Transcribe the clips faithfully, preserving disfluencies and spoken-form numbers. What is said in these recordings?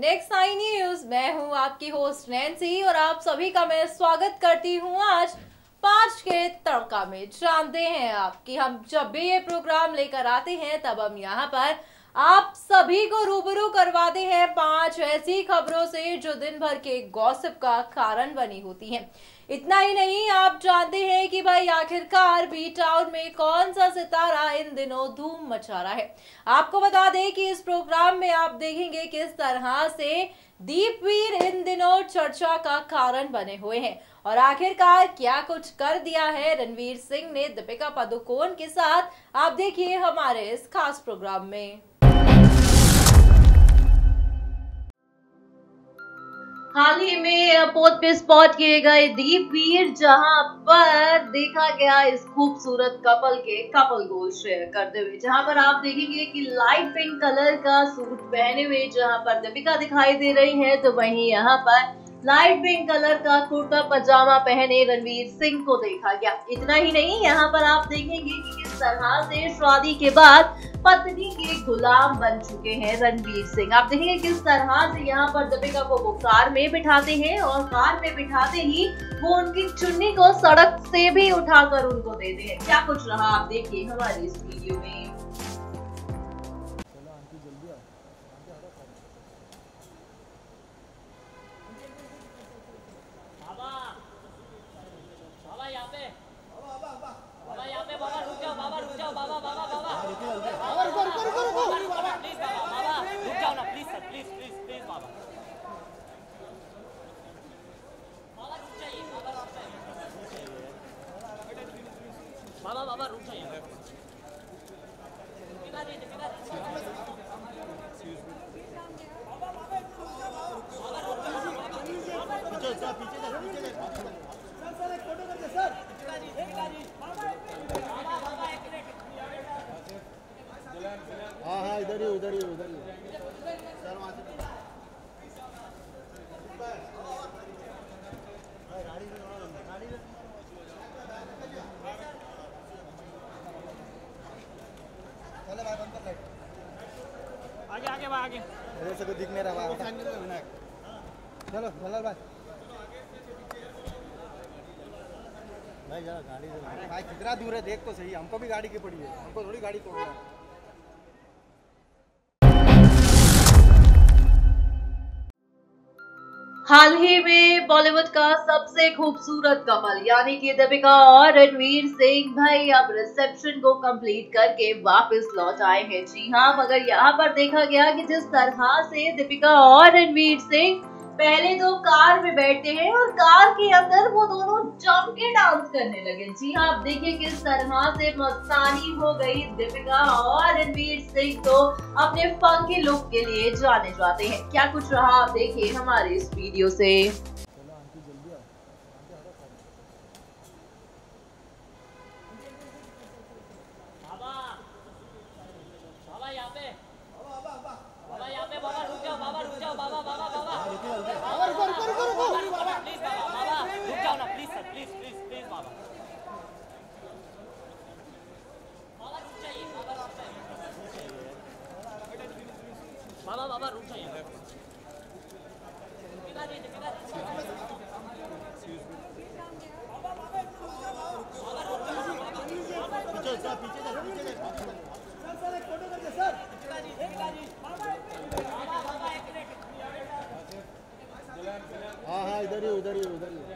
Next nine news. मैं हूं आपकी होस्ट नैन्सी और आप सभी का मैं स्वागत करती हूं आज पांच के तड़का में। जानते हैं आप कि हम जब भी ये प्रोग्राम लेकर आते हैं तब हम यहाँ पर आप सभी को रूबरू करवाते हैं पांच ऐसी खबरों से जो दिन भर के गॉसिप का कारण बनी होती हैं। इतना ही नहीं, आप जानते हैं कि भाई आखिरकार बी टाउन में कौन सा सितारा इन दिनों धूम मचा रहा है। आपको बता दें कि इस प्रोग्राम में आप देखेंगे किस तरह से दीपवीर इन दिनों चर्चा का कारण बने हुए हैं और आखिरकार क्या कुछ कर दिया है रणवीर सिंह ने दीपिका पादुकोण के साथ, आप देखिए हमारे इस खास प्रोग्राम में। हाल ही में पोत पे स्पॉट किए गए दीपवीर, जहां पर देखा गया इस खूबसूरत कपल के कपल गोल शेयर करते हुए, जहां पर आप देखेंगे कि लाइट पिंक कलर का सूट पहने हुए जहां पर दीपिका दिखाई दे रही है, तो वहीं यहां पर लाइट पिंक कलर का कुर्ता पजामा पहने रणवीर सिंह को देखा गया। इतना ही नहीं, यहाँ पर आप देखेंगे कि किस तरह से शादी के बाद पत्नी के गुलाम बन चुके हैं रणवीर सिंह। आप देखेंगे किस तरह से यहाँ पर दीपिका को वो कार में बिठाते हैं और कार में बिठाते ही वो उनकी चुन्नी को सड़क से भी उठाकर उनको देते हैं। क्या कुछ रहा आप देखिए हमारी इस वीडियो में। बाबा बाबा रुक जाइए। हाँ हाँ इधर ही उधर ही उधर ही आगे आगे भाई आगे इधर से कोई दिख नहीं रहा। चलो जलाल भाई भाई जरा गाड़ी से भाई कितना दूर है देख तो सही, हमको भी गाड़ी की पड़ी है, हमको थोड़ी गाड़ी तोड़ना है। हाल ही में बॉलीवुड का सबसे खूबसूरत कपल यानी कि दीपिका और रणवीर सिंह भाई अब रिसेप्शन को कंप्लीट करके वापस लौट आए हैं। जी हाँ, मगर यहाँ पर देखा गया कि जिस तरह से दीपिका और रणवीर सिंह पहले तो कार में बैठते हैं और कार के अंदर वो दोनों जम के डांस करने लगे। जी हाँ, आप देखिए किस तरह से मस्तानी हो गई दीपिका और रणवीर सिंह तो अपने फंकी लुक के लिए जाने जाते हैं। क्या कुछ रहा आप देखिए हमारे इस वीडियो से। बाबा बाबा रुक जाइए। हाँ हाँ इधर ही उधर ही उधर ही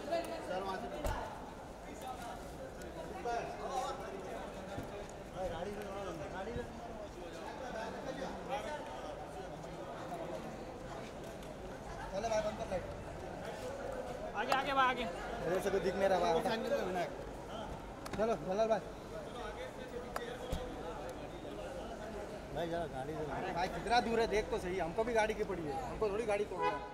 आगे आगे भाई आगे इधर से कोई दिख नहीं रहा। चलो जलाल भाई भाई जरा गाड़ी से भाई कितना दूर है देख तो सही, हमको भी गाड़ी की पड़ी है, हमको थोड़ी गाड़ी तोड़ना है।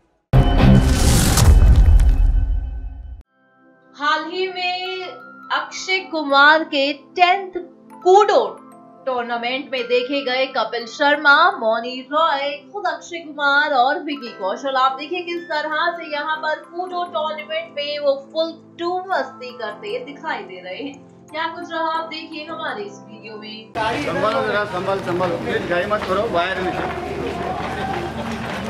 हाल ही में अक्षय कुमार के टेंथ कूडो टूर्नामेंट में देखे गए कपिल शर्मा, मौनी रॉय, खुद अक्षय कुमार और विकी कौशल। आप देखिए किस तरह से यहाँ पर कूडो टूर्नामेंट में वो फुल टू मस्ती करते दिखाई दे रहे हैं। क्या कुछ रहा आप देखिए हमारे इस वीडियो में। संभालो जरा, संभाल संभालो, प्लीज गाड़ी मत करो, वायर में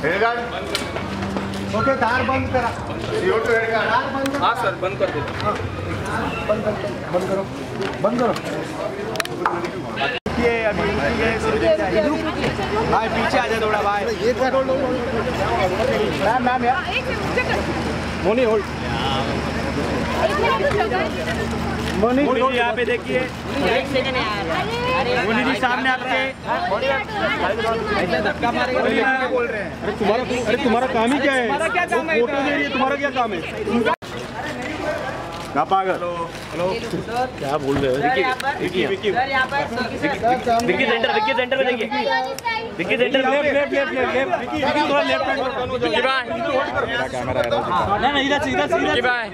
ओके कार बंद करा कार बंद हाँ सर बंद कर दो हाँ बंद कर बंद करो बंद करो ये अभी ये भाई पीछे आ जा थोड़ा भाई एक बार होल्ड मैम मैम यार मोनी होल्ड मोनी मोनी यहाँ पे देखिए एक सेकंड यार मोनी जी सामने आपके ऐसा धक्का मारेगा बोल रहे हैं अरे तुम्हारा अरे तुम्हारा काम ही क्या है तुम्हारा क्या काम है फोटो ले रही है तुम्हारा क्या काम है क्या पागल हेलो क्या बोल रहे हो विकी विकी विकी सेंटर विकी सेंटर में देखिए Vicky centre left left left left Vicky Vicky थोड़ा लेफ्ट में विकी बाय मेरा कैमरा है ना नहीं इधर सीधा सीधा विकी बाय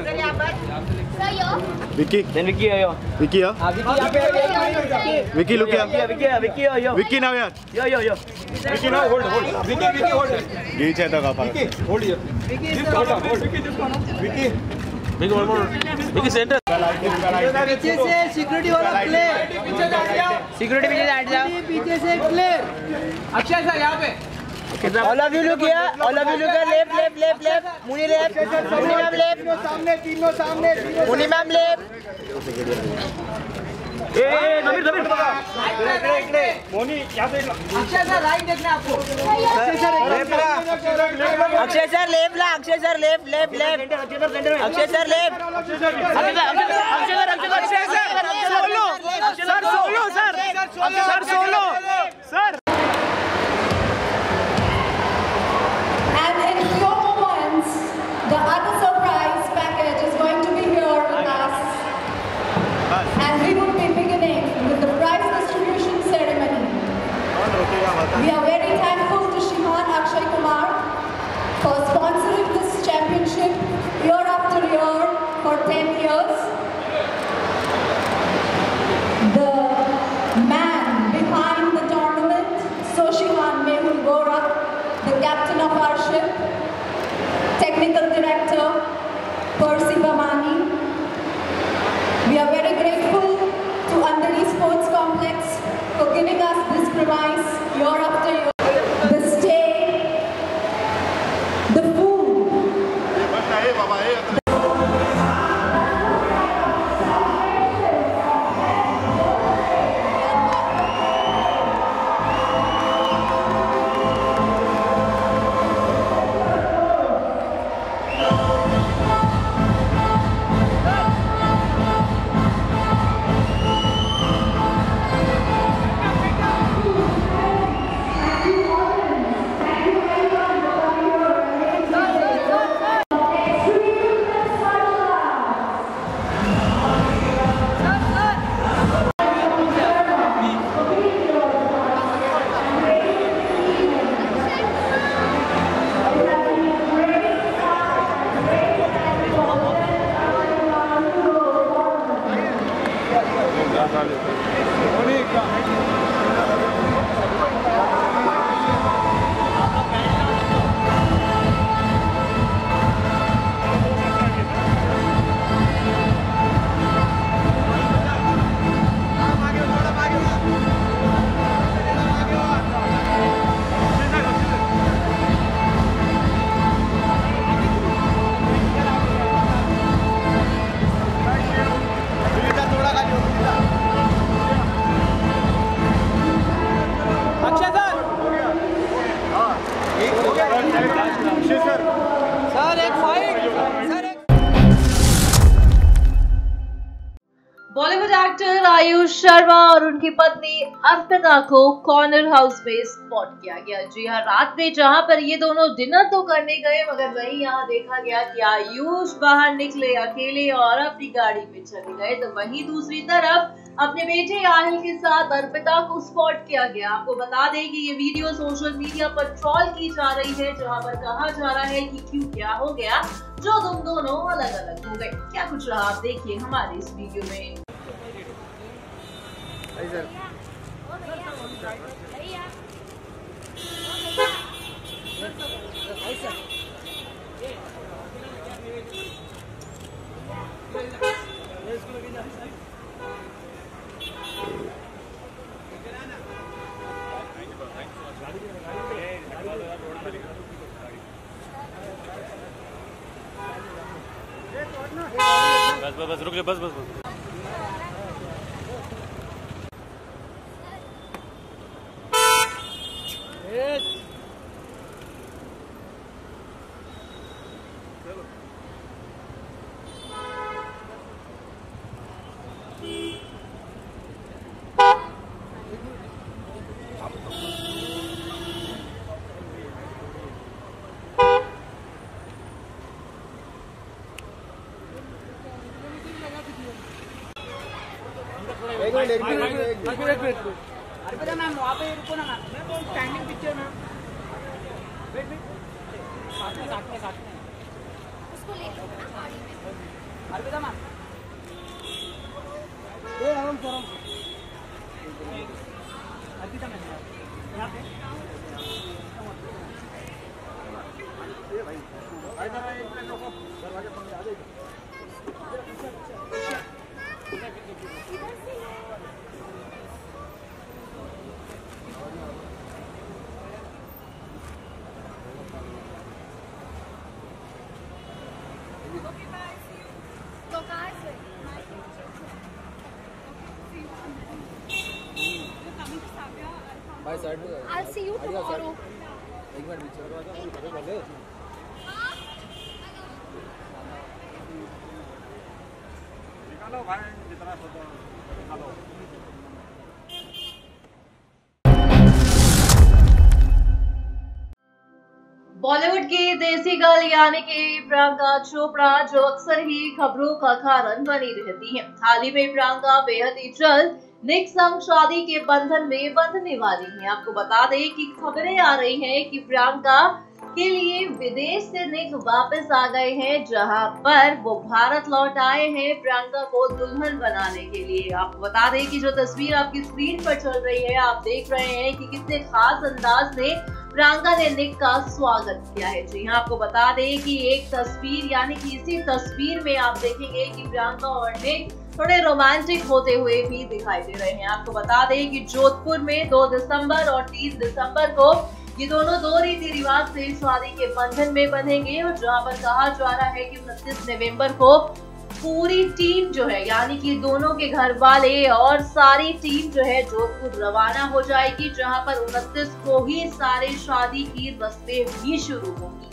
विकी देन विकी आयो विकी आ विकी यहां पे विकी लुक या विकी विकी आयो विकी नाउ यार yo yo yo Vicky now hold hold Vicky Vicky hold गीच है तो का Vicky hold Vicky hold Vicky Vicky Vicky centre पीछे से सिक्योरिटी वाला प्ले पीछे से हट जाओ सिक्योरिटी पीछे से हट जाओ पीछे से प्ले अक्षय सर यहाँ पे all of you look here all of you look here left left left left Muni left Muni ma'am left सामने तीनों सामने मुनी मैम लेफ्ट ए ए नमीर नमीर इकडे इकडे मोनी यहाँ से अक्षय सर राइट देखना आपको Akshay sir left Akshay sir left ला Akshay sir left left left Akshay sir left Akshay sir Akshay sir Akshay sir solo sir solo sir sir solo sir And in few moments, the other surprise package is going to be here with us. And we will be beginning with the prize distribution ceremony. We are very thankful to Shriman Akshay Kumar for sponsoring this championship year after year for ten years. The man behind the tournament, Soshiman Mehul Gorak, the captain of our ship, technical director Percy Bamani. We are very grateful to Andheri Sports Complex for giving us this prize year after year. The stay, the food. Sir एक fight sir एक Bollywood actor Ayush Sharma और उनकी पत्नी अर्पिता को corner house में spot किया गया। जी हाँ, रात में जहां पर ये दोनों डिनर तो करने गए मगर वहीं यहां देखा गया कि आयुष बाहर निकले अकेले और अपनी गाड़ी में चले गए, तो वहीं दूसरी तरफ अपने बेटे आहिल के साथ अर्पिता को स्पॉट किया गया। आपको बता दें कि ये वीडियो सोशल मीडिया पर ट्रोल की जा रही है, जहां पर कहा जा रहा है कि क्यों क्या हो गया जो तुम दोनों अलग अलग हो गए। क्या कुछ रहा आप देखिए हमारे इस वीडियो में। गाड़ी बस बस बस रुक जा, बस बस बस एक मिनट एक मिनट एक मिनट एक मिनट अर्पिता मैम वहाँ पे रुको ना मैम, मैं वो standing picture ma'am. Wait wait साथ में साथ में साथ में उसको ले लो अर्पिता मैम। ए हम सर अर्पिता मैम यहाँ पे ये भाई भाई जरा एक मिनट रुको, दरवाजे बंद आ जाएगा। भाई साइड में I'll see you tomorrow। एक मिनट पीछे निकालो भाई जितना फोटो निकालो। बॉलीवुड की देसी गर्ल यानी कि प्रियंका चोपड़ा जो अक्सर ही खबरों का कारण बनी रहती हैं। हाल ही में प्रियंका बेहद ही जल्द निक संग शादी के बंधन में बंधने वाली हैं। आपको बता दें कि खबरें आ रही हैं कि प्रियंका के लिए विदेश से निक वापस आ गए हैं, जहां पर वो भारत लौट आए हैं प्रियंका को दुल्हन बनाने के लिए। आपको बता दें कि जो तस्वीर आपकी स्क्रीन पर चल रही है, आप देख रहे हैं कि कितने खास अंदाज से प्रियंका ने निक का स्वागत किया है। जी हाँ, आपको बता दें कि एक तस्वीर यानी कि इसी तस्वीर में आप देखेंगे कि प्रियंका और निक थोड़े रोमांटिक होते हुए भी दिखाई दे रहे हैं। आपको बता दें कि जोधपुर में दो दिसंबर और तीन दिसंबर को ये दोनों दो रीति रिवाज से शादी के बंधन में बंधेंगे, और जहां पर कहा जा रहा है कि उनतीस नवंबर को पूरी टीम जो है यानी कि दोनों के घर वाले और सारी टीम जो है जोधपुर रवाना हो जाएगी, जहां पर उनतीस को ही सारे शादी की रस्में भी शुरू होंगी।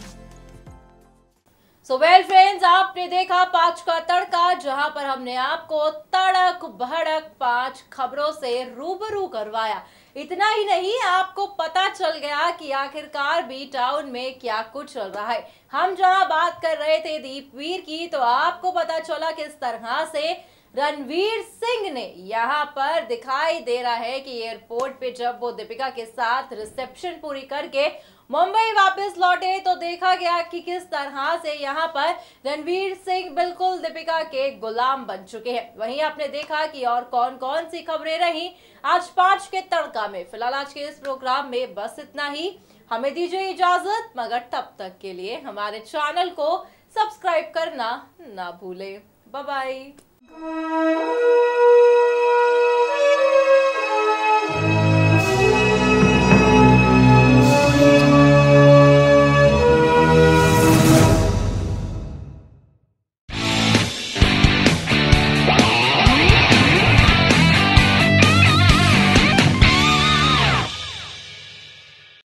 सो वेल फ्रेंड्स, आपने देखा पांच का तड़का, जहां पर हमने आपको तड़क भड़क पांच खबरों से रूबरू करवाया। इतना ही नहीं, आपको पता चल गया कि आखिरकार बी टाउन में क्या कुछ चल रहा है। हम जहां बात कर रहे थे दीपवीर की, तो आपको पता चला किस तरह से रणवीर सिंह ने यहाँ पर दिखाई दे रहा है कि एयरपोर्ट पे जब वो दीपिका के साथ रिसेप्शन पूरी करके मुंबई वापस लौटे, तो देखा गया कि किस तरह से यहाँ पर रणवीर सिंह बिल्कुल दीपिका के गुलाम बन चुके हैं। वहीं आपने देखा कि और कौन कौन सी खबरें रही आज पांच के तड़का में। फिलहाल आज के इस प्रोग्राम में बस इतना ही। हमें दीजिए इजाजत, मगर तब तक के लिए हमारे चैनल को सब्सक्राइब करना ना भूले। Bye bye.